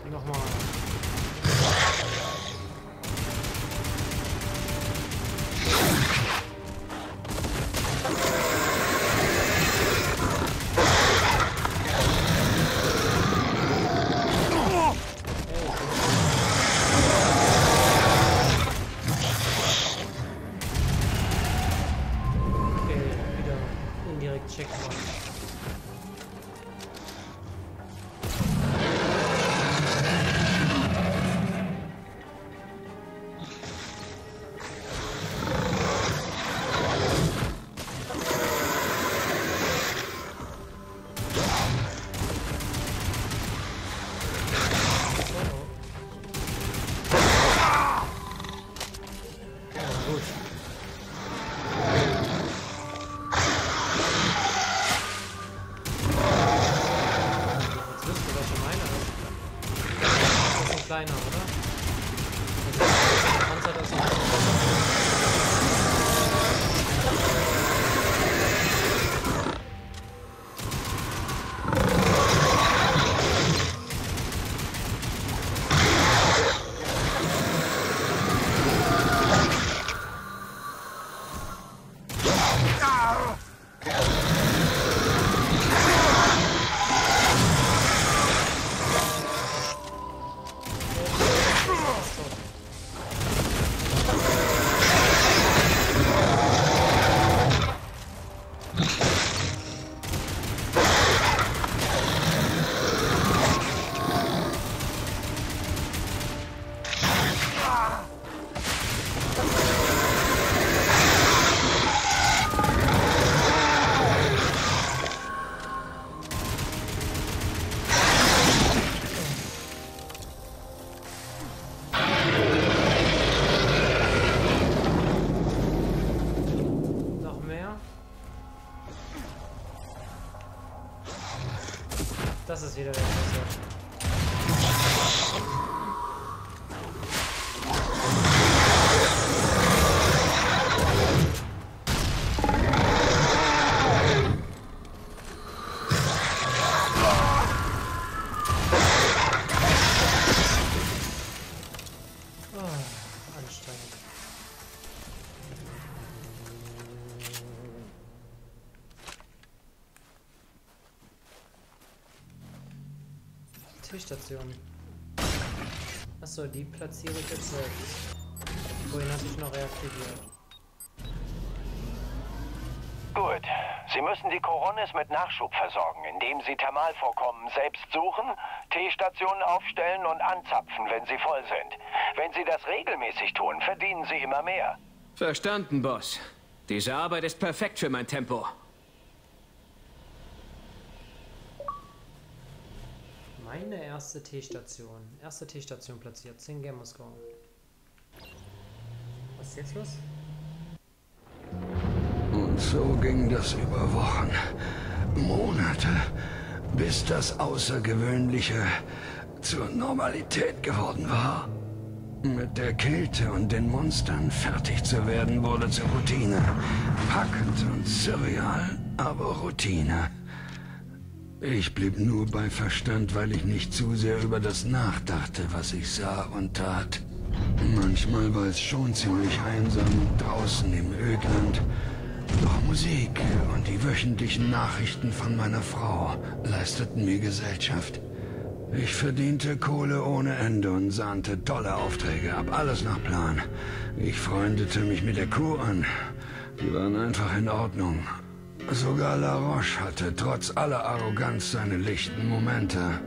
Nochmal. Kleiner, oder? Also, das ist wieder der Beste. Anstrengend. Station. Achso, die platziere ich jetzt selbst. Vorhin hatte ich noch reaktiviert. Gut. Sie müssen die Koronis mit Nachschub versorgen, indem Sie Thermalvorkommen selbst suchen, T-Stationen aufstellen und anzapfen, wenn sie voll sind. Wenn Sie das regelmäßig tun, verdienen Sie immer mehr. Verstanden, Boss. Diese Arbeit ist perfekt für mein Tempo. Meine erste T-Station. Erste T-Station platziert. 10 Game Moskau. Was ist jetzt los? Und so ging das über Wochen, Monate, bis das Außergewöhnliche zur Normalität geworden war. Mit der Kälte und den Monstern fertig zu werden, wurde zur Routine. Packend und surreal, aber Routine. Ich blieb nur bei Verstand, weil ich nicht zu sehr über das nachdachte, was ich sah und tat. Manchmal war es schon ziemlich einsam draußen im Ödland. Doch Musik und die wöchentlichen Nachrichten von meiner Frau leisteten mir Gesellschaft. Ich verdiente Kohle ohne Ende und sahnte tolle Aufträge ab, alles nach Plan. Ich freundete mich mit der Crew an. Die waren einfach in Ordnung. Sogar La Roche hatte trotz aller Arroganz seine lichten Momente.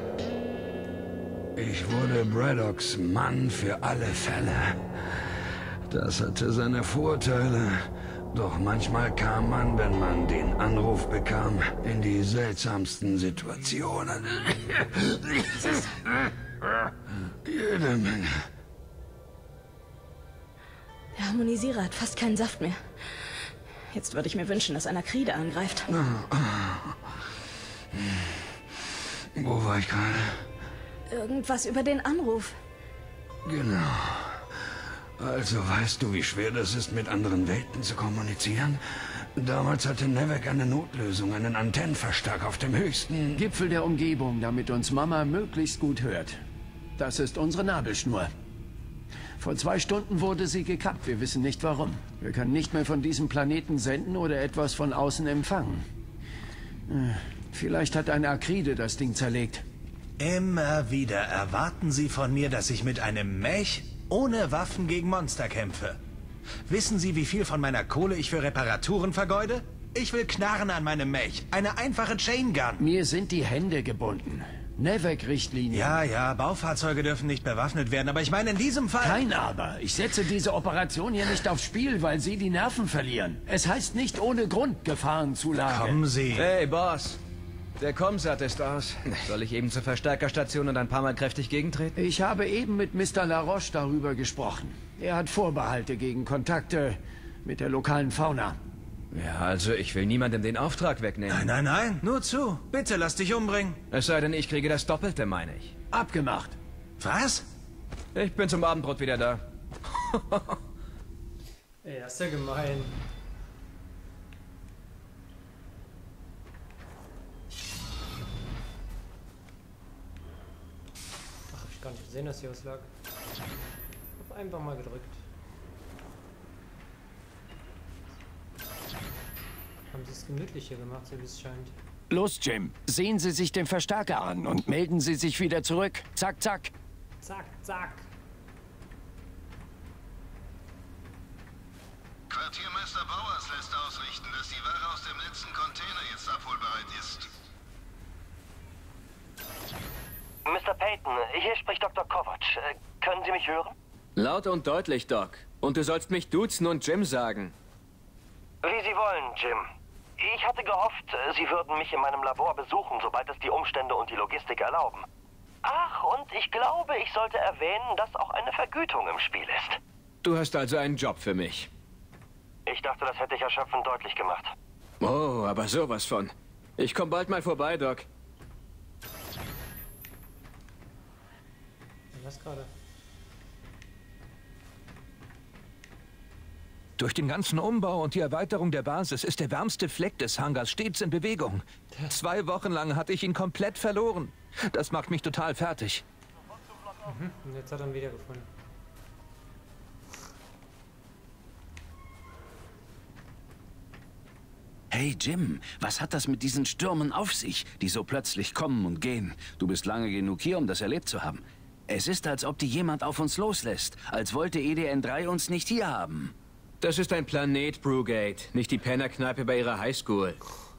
Ich wurde Braddocks Mann für alle Fälle. Das hatte seine Vorteile. Doch manchmal kam man, wenn man den Anruf bekam, in die seltsamsten Situationen. Jede Menge. Der Harmonisierer hat fast keinen Saft mehr. Jetzt würde ich mir wünschen, dass einer Kride angreift. Wo war ich gerade? Irgendwas über den Anruf. Genau. Also weißt du, wie schwer das ist, mit anderen Welten zu kommunizieren? Damals hatte Nevek eine Notlösung, einen Antennenverstärker auf dem höchsten Gipfel der Umgebung, damit uns Mama möglichst gut hört. Das ist unsere Nabelschnur. Vor 2 Stunden wurde sie gekappt. Wir wissen nicht warum. Wir können nicht mehr von diesem Planeten senden oder etwas von außen empfangen. Vielleicht hat eine Akride das Ding zerlegt. Immer wieder erwarten Sie von mir, dass ich mit einem Mech ohne Waffen gegen Monster kämpfe. Wissen Sie, wie viel von meiner Kohle ich für Reparaturen vergeude? Ich will Knarren an meinem Mech. Eine einfache Chain Gun. Mir sind die Hände gebunden. NEVEC-Richtlinie. Ja, Baufahrzeuge dürfen nicht bewaffnet werden, aber ich meine in diesem Fall... Kein Aber. Ich setze diese Operation hier nicht aufs Spiel, weil Sie die Nerven verlieren. Es heißt nicht ohne Grund Gefahrenzulage. Kommen Sie. Hey, Boss. Der Comsat ist aus. Soll ich eben zur Verstärkerstation und ein paar Mal kräftig gegentreten? Ich habe eben mit Mr. LaRoche darüber gesprochen. Er hat Vorbehalte gegen Kontakte mit der lokalen Fauna. Ja, also ich will niemandem den Auftrag wegnehmen. Nein, nur zu. Bitte lass dich umbringen. Es sei denn, ich kriege das Doppelte, meine ich. Abgemacht. Was? Ich bin zum Abendbrot wieder da. Ey, das ist ja gemein. Ach, hab ich gar nicht gesehen, dass hier was lag. Hab einfach mal gedrückt. Haben sie es gemütlich hier gemacht, so wie es scheint. Los, Jim. Sehen Sie sich den Verstärker an und melden Sie sich wieder zurück. Zack, zack. Zack, zack. Quartiermeister Bowers lässt ausrichten, dass die Ware aus dem letzten Container jetzt abholbereit ist. Mr. Payton, hier spricht Dr. Kovac. Können Sie mich hören? Laut und deutlich, Doc. Und du sollst mich duzen und Jim sagen. Wie Sie wollen, Jim. Ich hatte gehofft, Sie würden mich in meinem Labor besuchen, sobald es die Umstände und die Logistik erlauben. Ach, und ich glaube, ich sollte erwähnen, dass auch eine Vergütung im Spiel ist. Du hast also einen Job für mich. Ich dachte, das hätte ich erschöpfend deutlich gemacht. Oh, aber sowas von. Ich komm bald mal vorbei, Doc. Was gerade? Durch den ganzen Umbau und die Erweiterung der Basis ist der wärmste Fleck des Hangars stets in Bewegung. 2 Wochen lang hatte ich ihn komplett verloren. Das macht mich total fertig. Und jetzt hat er ihn wiedergefunden. Hey Jim, was hat das mit diesen Stürmen auf sich, die so plötzlich kommen und gehen? Du bist lange genug hier, um das erlebt zu haben. Es ist, als ob die jemand auf uns loslässt, als wollte EDN3 uns nicht hier haben. Das ist ein Planet, Brugate, nicht die Pennerkneipe bei ihrer Highschool.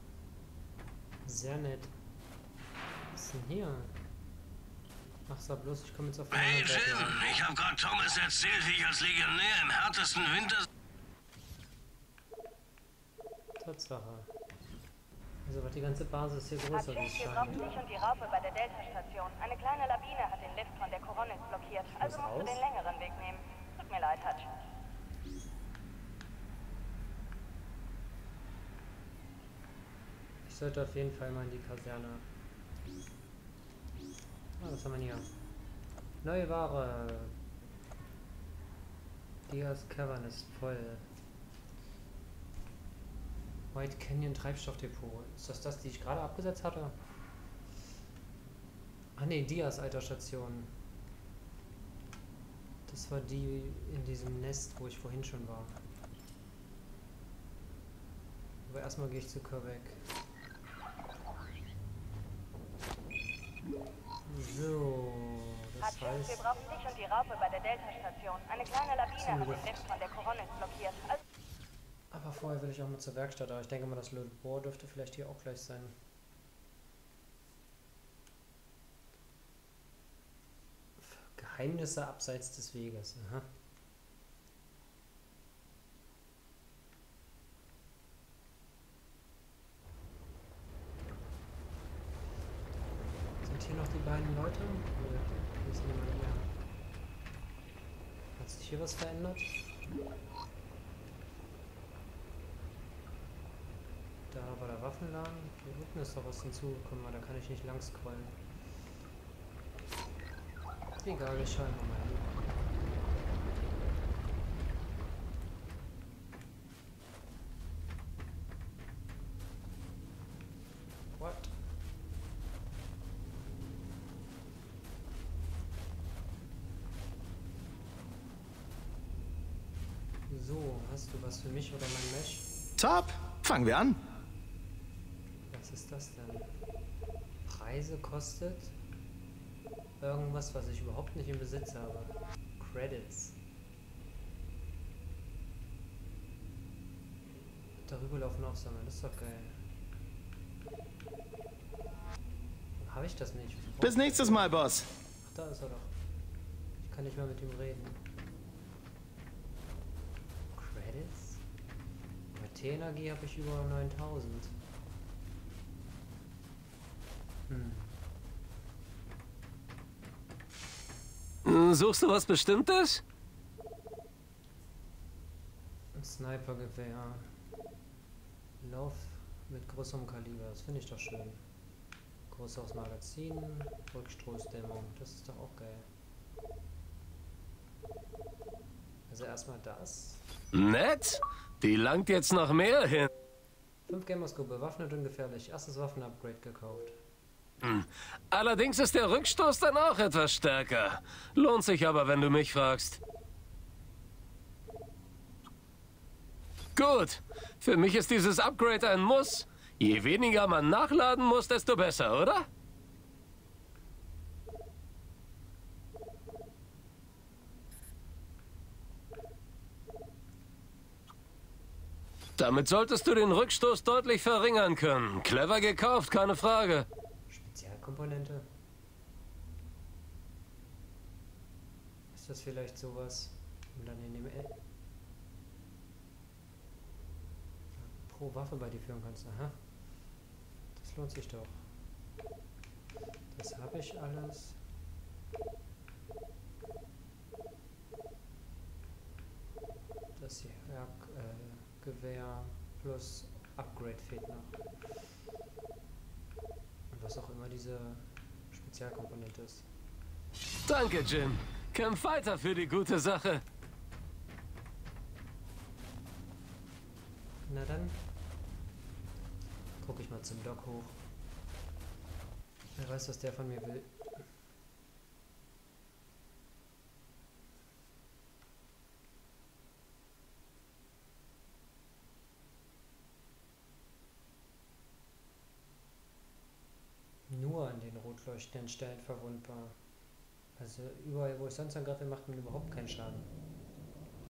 Sehr nett. Was ist denn hier? Ach, sag bloß, ich komme jetzt auf die Hey andere Seite Jim, an. ich habe gerade Thomas erzählt, wie ich als Legionär im härtesten Winter... Tatsache. Also war die ganze Basis hier größer, wie es Hier scheint. brauchen dich und die Raupe bei der Delta-Station. Eine kleine Lawine hat den Lift von der Coronis blockiert. Also musst du den längeren Weg nehmen. Tut mir leid, Hutch. Ich sollte auf jeden Fall mal in die Kaserne. Ah, was haben wir hier? Neue Ware. Diaz Cavern ist voll. White Canyon Treibstoffdepot. Ist das, die ich gerade abgesetzt hatte? Ah ne, Diaz alter Station. Das war die in diesem Nest, wo ich vorhin schon war. Aber erstmal gehe ich zu Quebec. So, das Hutch, wir heißt... brauchen dich und die Raupe bei der Delta-Station. Eine kleine Lawine hat den Lift von der Coronis blockiert. Also Aber vorher will ich auch mal zur Werkstatt, aber ich denke mal, das Labor dürfte vielleicht hier auch gleich sein. Geheimnisse abseits des Weges. Aha. Sind hier noch die beiden Leute? Oder hier ist niemand mehr. Hat sich hier was verändert? Da war der Waffenladen. Hier unten ist doch was hinzugekommen, aber da kann ich nicht lang scrollen. Egal, ich schaue mal hin. What? Hast du was für mich oder mein Mech? Top! Fangen wir an. Was ist das denn? Preise kostet irgendwas, was ich überhaupt nicht im Besitz habe. Credits. Darüber laufen aufsammeln, das ist doch geil. Warum habe ich das nicht? Bis nächstes Mal, Boss. Ach, da ist er doch. Ich kann nicht mal mit ihm reden. Credits? Bei T-Energie habe ich über 9000. Suchst du was Bestimmtes? Ein Snipergewehr. Lauf mit größerem Kaliber, das finde ich doch schön. Größeres Magazin, Rückstoßdämmung, das ist doch auch geil. Also erstmal das. Nett? Die langt jetzt noch mehr hin. 5 Gamerscope, bewaffnet und gefährlich. Erstes Waffenupgrade gekauft. Allerdings ist der Rückstoß dann auch etwas stärker. Lohnt sich aber, wenn du mich fragst. Gut. Für mich ist dieses Upgrade ein Muss. Je weniger man nachladen muss, desto besser, oder? Damit solltest du den Rückstoß deutlich verringern können. Clever gekauft, keine Frage. Spezialkomponente. Ist das vielleicht sowas, um dann in dem pro Waffe bei dir führen kannst? Aha. Das lohnt sich doch. Das habe ich alles. Das hier, ja, Gewehr plus Upgrade fehlt noch. Und was auch immer diese Spezialkomponente ist. Danke, Jim. Kämpf weiter für die gute Sache. Na dann gucke ich mal zum Doc hoch. Wer weiß, was der von mir will. Nur an den rot leuchtenden Stellen verwundbar. Also überall, wo ich sonst angreife, macht man überhaupt keinen Schaden.